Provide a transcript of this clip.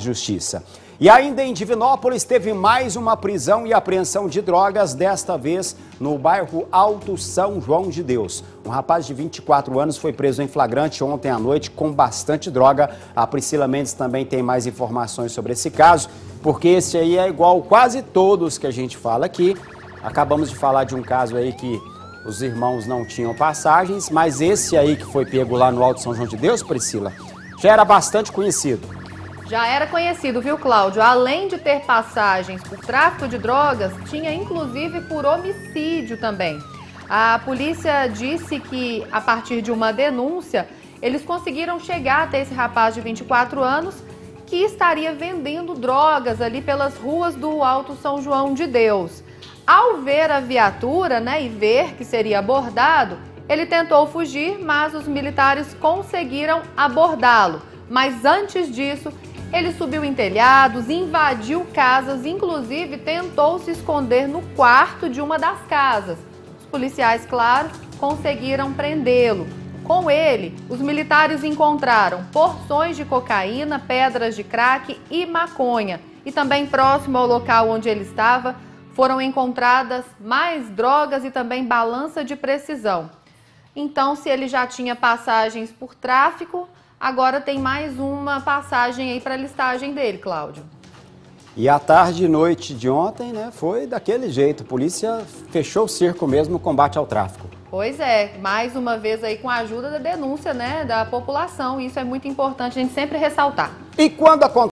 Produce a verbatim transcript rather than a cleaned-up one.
Justiça. E ainda em Divinópolis teve mais uma prisão e apreensão de drogas, desta vez no bairro Alto São João de Deus. Um rapaz de vinte e quatro anos foi preso em flagrante ontem à noite com bastante droga. A Priscila Mendes também tem mais informações sobre esse caso, porque esse aí é igual quase todos que a gente fala aqui. Acabamos de falar de um caso aí que os irmãos não tinham passagens, mas esse aí que foi pego lá no Alto São João de Deus, Priscila, já era bastante conhecido. Já era conhecido, viu, Cláudio? Além de ter passagens por tráfico de drogas, tinha inclusive por homicídio também. A polícia disse que, a partir de uma denúncia, eles conseguiram chegar até esse rapaz de vinte e quatro anos que estaria vendendo drogas ali pelas ruas do Alto São João de Deus. Ao ver a viatura, né, e ver que seria abordado, ele tentou fugir, mas os militares conseguiram abordá-lo. Mas antes disso, ele subiu em telhados, invadiu casas, inclusive tentou se esconder no quarto de uma das casas. Os policiais, claro, conseguiram prendê-lo. Com ele, os militares encontraram porções de cocaína, pedras de crack e maconha. E também próximo ao local onde ele estava, foram encontradas mais drogas e também balança de precisão. Então, se ele já tinha passagens por tráfico, agora tem mais uma passagem aí para a listagem dele, Cláudio. E a tarde e noite de ontem, né, foi daquele jeito. A polícia fechou o cerco mesmo no combate ao tráfico. Pois é, mais uma vez aí com a ajuda da denúncia, né, da população. Isso é muito importante a gente sempre ressaltar. E quando acontece